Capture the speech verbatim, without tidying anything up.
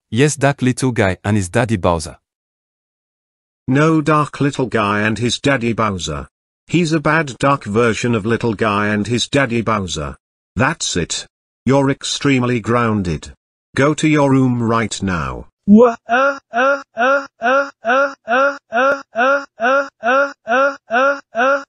Yes, Dark Little Guy and his daddy Bowser. No, Dark Little Guy and his daddy Bowser. He's a bad dark version of Little Guy and his daddy Bowser. That's it. You're extremely grounded. Go to your room right now. Wha- uh, uh, uh, uh, uh, uh, uh, uh, uh, uh, uh, uh,